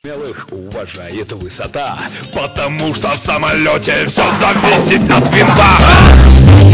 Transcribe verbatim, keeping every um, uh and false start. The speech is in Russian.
Смелых уважает высота, потому что в самолете все зависит от винта.